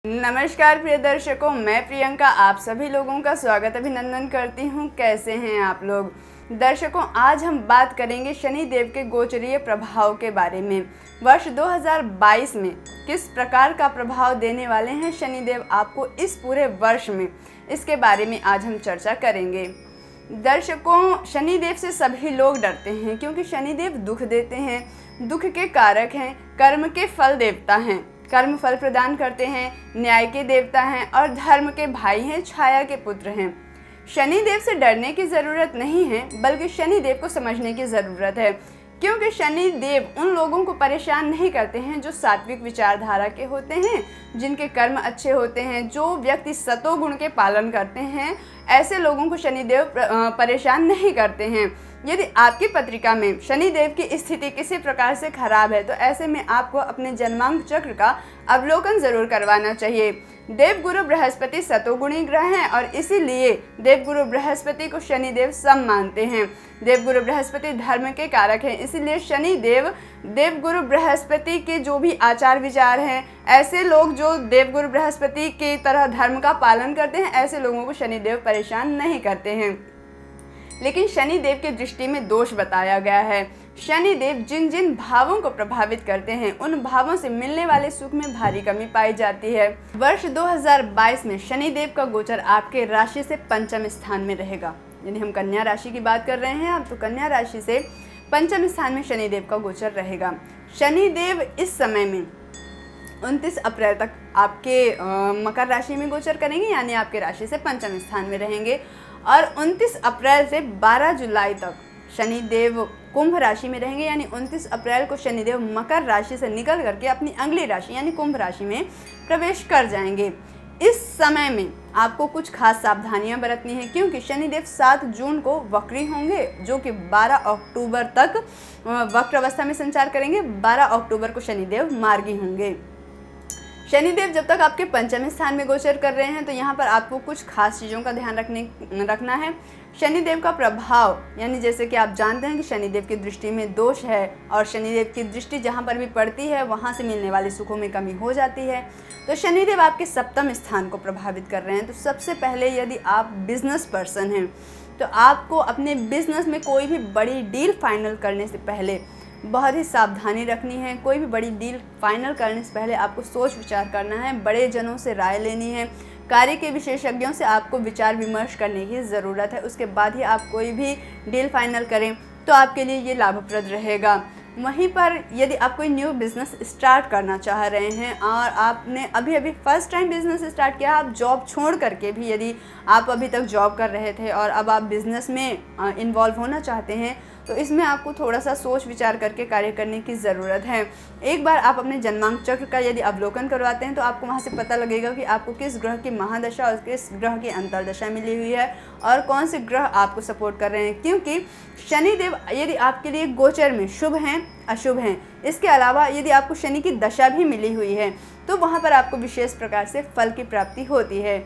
नमस्कार प्रिय दर्शकों, मैं प्रियंका आप सभी लोगों का स्वागत अभिनंदन करती हूं। कैसे हैं आप लोग? दर्शकों, आज हम बात करेंगे शनिदेव के गोचरीय प्रभाव के बारे में। वर्ष 2022 में किस प्रकार का प्रभाव देने वाले हैं शनिदेव आपको इस पूरे वर्ष में, इसके बारे में आज हम चर्चा करेंगे। दर्शकों, शनिदेव से सभी लोग डरते हैं क्योंकि शनिदेव दुख देते हैं, दुख के कारक हैं, कर्म के फल देवता हैं, कर्म फल प्रदान करते हैं, न्याय के देवता हैं और धर्म के भाई हैं, छाया के पुत्र हैं। शनिदेव से डरने की ज़रूरत नहीं है, बल्कि शनिदेव को समझने की ज़रूरत है, क्योंकि शनिदेव उन लोगों को परेशान नहीं करते हैं जो सात्विक विचारधारा के होते हैं, जिनके कर्म अच्छे होते हैं, जो व्यक्ति सतोगुण के पालन करते हैं। ऐसे लोगों को शनिदेव परेशान नहीं करते हैं। यदि आपकी पत्रिका में शनिदेव की स्थिति किसी प्रकार से खराब है तो ऐसे में आपको अपने जन्मांक चक्र का अवलोकन जरूर करवाना चाहिए। देवगुरु बृहस्पति सतोगुणी ग्रह हैं और इसीलिए देवगुरु बृहस्पति को शनिदेव सम मानते हैं। देवगुरु बृहस्पति धर्म के कारक हैं, इसीलिए शनिदेव देवगुरु बृहस्पति के जो भी आचार विचार हैं, ऐसे लोग जो देवगुरु बृहस्पति की तरह धर्म का पालन करते हैं, ऐसे लोगों को शनिदेव परेशान नहीं करते हैं। लेकिन शनिदेव की दृष्टि में दोष बताया गया है। शनिदेव जिन जिन भावों को प्रभावित करते हैं, उन भावों से मिलने वाले सुख में भारी कमी पाई जाती है। वर्ष 2022 में शनिदेव का गोचर आपके राशि से पंचम स्थान में रहेगा। यानी हम कन्या राशि की बात कर रहे हैं अब, तो कन्या राशि से पंचम स्थान में शनिदेव का गोचर रहेगा। शनिदेव इस समय में 29 अप्रैल तक आपके मकर राशि में गोचर करेंगे, यानी आपके राशि से पंचम स्थान में रहेंगे। और 29 अप्रैल से 12 जुलाई तक शनिदेव कुंभ राशि में रहेंगे, यानी 29 अप्रैल को शनिदेव मकर राशि से निकल करके अपनी अगली राशि यानी कुंभ राशि में प्रवेश कर जाएंगे। इस समय में आपको कुछ खास सावधानियां बरतनी है, क्योंकि शनिदेव 7 जून को वक्री होंगे, जो कि 12 अक्टूबर तक वक्र अवस्था में संचार करेंगे। 12 अक्टूबर को शनिदेव मार्गी होंगे। शनिदेव जब तक आपके पंचम स्थान में गोचर कर रहे हैं तो यहाँ पर आपको कुछ खास चीज़ों का ध्यान रखना है। शनिदेव का प्रभाव, यानी जैसे कि आप जानते हैं कि शनिदेव की दृष्टि में दोष है और शनिदेव की दृष्टि जहाँ पर भी पड़ती है वहाँ से मिलने वाले सुखों में कमी हो जाती है। तो शनिदेव आपके सप्तम स्थान को प्रभावित कर रहे हैं। तो सबसे पहले यदि आप बिजनेस पर्सन हैं तो आपको अपने बिजनेस में कोई भी बड़ी डील फाइनल करने से पहले बहुत ही सावधानी रखनी है। कोई भी बड़ी डील फाइनल करने से पहले आपको सोच विचार करना है, बड़े जनों से राय लेनी है, कार्य के विशेषज्ञों से आपको विचार विमर्श करने की ज़रूरत है। उसके बाद ही आप कोई भी डील फाइनल करें तो आपके लिए ये लाभप्रद रहेगा। वहीं पर यदि आप कोई न्यू बिज़नेस स्टार्ट करना चाह रहे हैं और आपने अभी फर्स्ट टाइम बिज़नेस स्टार्ट किया, आप जॉब छोड़ करके भी यदि आप अभी तक जॉब कर रहे थे और अब आप बिज़नेस में इन्वॉल्व होना चाहते हैं, तो इसमें आपको थोड़ा सा सोच विचार करके कार्य करने की ज़रूरत है। एक बार आप अपने जन्मांक चक्र का यदि अवलोकन करवाते हैं तो आपको वहाँ से पता लगेगा कि आपको किस ग्रह की महादशा और किस ग्रह की अंतर्दशा मिली हुई है और कौन से ग्रह आपको सपोर्ट कर रहे हैं। क्योंकि शनिदेव यदि आपके लिए गोचर में शुभ हैं, अशुभ हैं, इसके अलावा यदि आपको शनि की दशा भी मिली हुई है तो वहाँ पर आपको विशेष प्रकार से फल की प्राप्ति होती है।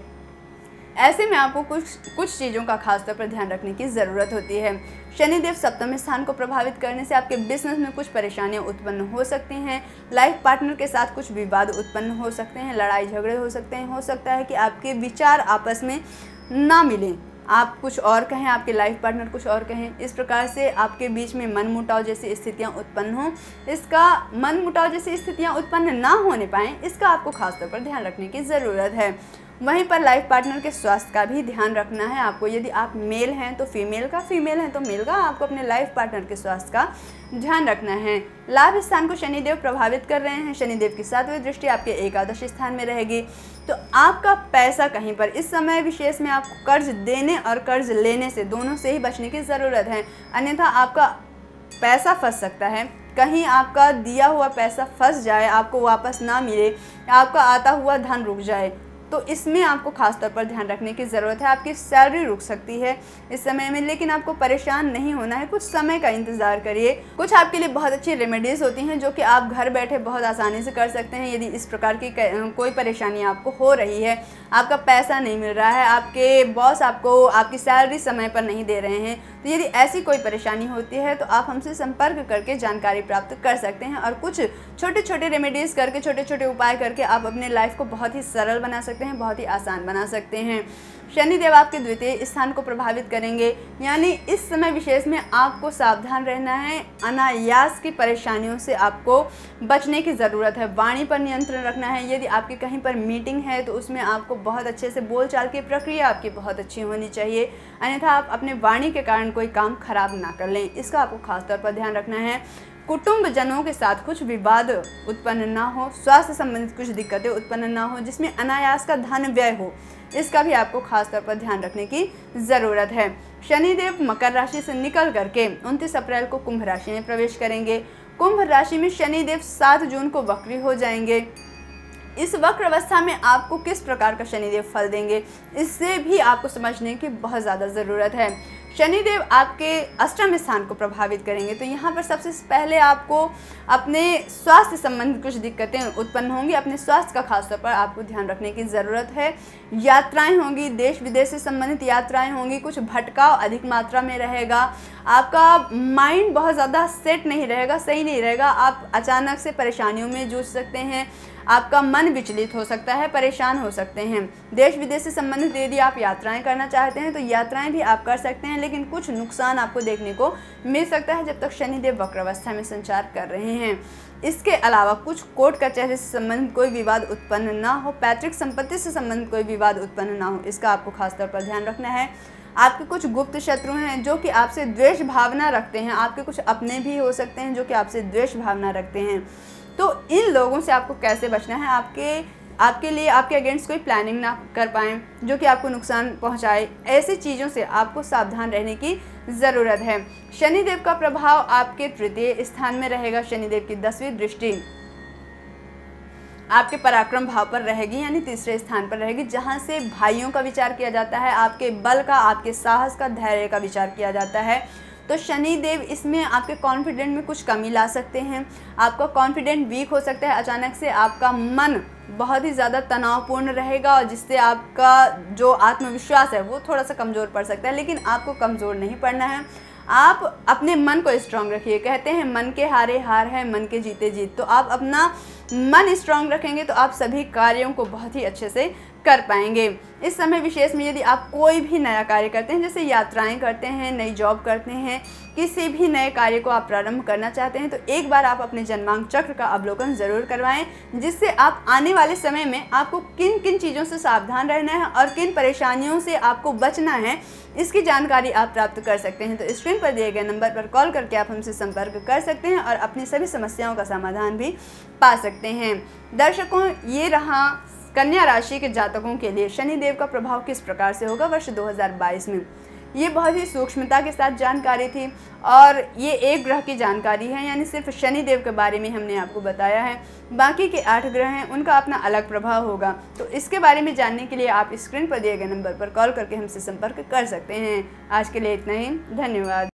ऐसे में आपको कुछ चीज़ों का खास तौर पर ध्यान रखने की ज़रूरत होती है। शनिदेव सप्तम स्थान को प्रभावित करने से आपके बिजनेस में कुछ परेशानियां उत्पन्न हो सकती हैं। लाइफ पार्टनर के साथ कुछ विवाद उत्पन्न हो सकते हैं, लड़ाई झगड़े हो सकते हैं। हो सकता है कि आपके विचार आपस में ना मिलें, आप कुछ और कहें, आपके लाइफ पार्टनर कुछ और कहें। इस प्रकार से आपके बीच में मनमुटाव जैसी स्थितियां उत्पन्न हों। इसका मनमुटाव जैसी स्थितियां उत्पन्न ना होने पाएँ, इसका आपको खास तौर पर ध्यान रखने की ज़रूरत है। वहीं पर लाइफ पार्टनर के स्वास्थ्य का भी ध्यान रखना है आपको। यदि आप मेल हैं तो फीमेल का, फीमेल हैं तो मेल का, आपको अपने लाइफ पार्टनर के स्वास्थ्य का ध्यान रखना है। लाभ स्थान को शनिदेव प्रभावित कर रहे हैं। शनिदेव की 7वीं दृष्टि आपके एकादश स्थान में रहेगी। तो आपका पैसा कहीं पर इस समय विशेष में आपको कर्ज देने और कर्ज लेने से दोनों से ही बचने की ज़रूरत है, अन्यथा आपका पैसा फंस सकता है। कहीं आपका दिया हुआ पैसा फंस जाए, आपको वापस ना मिले, आपका आता हुआ धन रुक जाए, तो इसमें आपको खास तौर पर ध्यान रखने की ज़रूरत है। आपकी सैलरी रुक सकती है इस समय में, लेकिन आपको परेशान नहीं होना है। कुछ समय का इंतज़ार करिए। कुछ आपके लिए बहुत अच्छी रेमेडीज़ होती हैं जो कि आप घर बैठे बहुत आसानी से कर सकते हैं। यदि इस प्रकार की कोई परेशानी आपको हो रही है, आपका पैसा नहीं मिल रहा है, आपके बॉस आपको आपकी सैलरी समय पर नहीं दे रहे हैं, तो यदि ऐसी कोई परेशानी होती है तो आप हमसे संपर्क करके जानकारी प्राप्त कर सकते हैं और कुछ छोटे छोटे रेमेडीज़ करके, छोटे छोटे उपाय करके आप अपने लाइफ को बहुत ही सरल बना सकते हैं, बहुत ही आसान बना सकते हैं। शनिदेव आपके द्वितीय स्थान को प्रभावित करेंगे, यानी इस समय विशेष में आपको सावधान रहना है। अनायास की परेशानियों से आपको बचने की ज़रूरत है। वाणी पर नियंत्रण रखना है। यदि आपकी कहीं पर मीटिंग है तो उसमें आपको बहुत अच्छे से बोलचाल की प्रक्रिया आपकी बहुत अच्छी होनी चाहिए, अन्यथा आप अपने वाणी के कारण कोई काम खराब ना कर लें, इसका आपको खासतौर पर ध्यान रखना है। कुटुंबजनों के साथ कुछ विवाद उत्पन्न ना हो, स्वास्थ्य संबंधित कुछ दिक्कतें उत्पन्न ना हो जिसमें अनायास का धन व्यय हो, इसका भी आपको खास तौर पर ध्यान रखने की ज़रूरत है। शनिदेव मकर राशि से निकल करके 29 अप्रैल को कुंभ राशि में प्रवेश करेंगे। कुंभ राशि में शनिदेव 7 जून को वक्री हो जाएंगे। इस वक्र अवस्था में आपको किस प्रकार का शनिदेव फल देंगे, इससे भी आपको समझने की बहुत ज़्यादा ज़रूरत है। शनिदेव आपके अष्टम स्थान को प्रभावित करेंगे, तो यहाँ पर सबसे पहले आपको अपने स्वास्थ्य संबंधित कुछ दिक्कतें उत्पन्न होंगी। अपने स्वास्थ्य का खासतौर पर आपको ध्यान रखने की ज़रूरत है। यात्राएं होंगी, देश विदेश से संबंधित यात्राएं होंगी, कुछ भटकाव अधिक मात्रा में रहेगा। आपका माइंड बहुत ज़्यादा सेट नहीं रहेगा, सही नहीं रहेगा। आप अचानक से परेशानियों में जूझ सकते हैं, आपका मन विचलित हो सकता है, परेशान हो सकते हैं। देश विदेश से संबंधित यदि आप यात्राएं करना चाहते हैं तो यात्राएं भी आप कर सकते हैं, लेकिन कुछ नुकसान आपको देखने को मिल सकता है जब तक शनिदेव वक्र अवस्था में संचार कर रहे हैं। इसके अलावा कुछ कोर्ट कचहरी से संबंधित कोई विवाद उत्पन्न ना हो, पैतृक संपत्ति से संबंधित कोई विवाद उत्पन्न ना हो, इसका आपको खासतौर पर ध्यान रखना है। आपके कुछ गुप्त शत्रु हैं जो कि आपसे द्वेष भावना रखते हैं, आपके कुछ अपने भी हो सकते हैं जो कि आपसे द्वेष भावना रखते हैं। तो इन लोगों से आपको कैसे बचना है, आपके लिए आपके अगेंस्ट कोई प्लानिंग ना कर पाएँ जो कि आपको नुकसान पहुंचाए, ऐसी चीज़ों से आपको सावधान रहने की ज़रूरत है। शनिदेव का प्रभाव आपके तृतीय स्थान में रहेगा। शनिदेव की 10वीं दृष्टि आपके पराक्रम भाव पर रहेगी, यानी तीसरे स्थान पर रहेगी, जहां से भाइयों का विचार किया जाता है, आपके बल का, आपके साहस का, धैर्य का विचार किया जाता है। तो शनिदेव इसमें आपके कॉन्फिडेंट में कुछ कमी ला सकते हैं, आपका कॉन्फिडेंट वीक हो सकता है, अचानक से आपका मन बहुत ही ज़्यादा तनावपूर्ण रहेगा और जिससे आपका जो आत्मविश्वास है वो थोड़ा सा कमज़ोर पड़ सकता है। लेकिन आपको कमज़ोर नहीं पड़ना है, आप अपने मन को स्ट्रांग रखिए। कहते हैं मन के हारे हार है, मन के जीते जीत। तो आप अपना मन स्ट्रांग रखेंगे तो आप सभी कार्यों को बहुत ही अच्छे से कर पाएंगे। इस समय विशेष में यदि आप कोई भी नया कार्य करते हैं, जैसे यात्राएं करते हैं, नई जॉब करते हैं, किसी भी नए कार्य को आप प्रारंभ करना चाहते हैं, तो एक बार आप अपने जन्मांक चक्र का अवलोकन ज़रूर करवाएं, जिससे आप आने वाले समय में आपको किन किन चीज़ों से सावधान रहना है और किन परेशानियों से आपको बचना है, इसकी जानकारी आप प्राप्त कर सकते हैं। तो स्क्रीन पर दिए गए नंबर पर कॉल करके आप हमसे संपर्क कर सकते हैं और अपनी सभी समस्याओं का समाधान भी पा सकते हैं। दर्शकों, ये रहा कन्या राशि के जातकों के लिए शनिदेव का प्रभाव किस प्रकार से होगा वर्ष 2022 में। ये बहुत ही सूक्ष्मता के साथ जानकारी थी और ये एक ग्रह की जानकारी है, यानी सिर्फ शनिदेव के बारे में हमने आपको बताया है। बाकी के 8 ग्रह हैं, उनका अपना अलग प्रभाव होगा। तो इसके बारे में जानने के लिए आप स्क्रीन पर दिए गए नंबर पर कॉल करके हमसे संपर्क कर सकते हैं। आज के लिए इतना ही, धन्यवाद।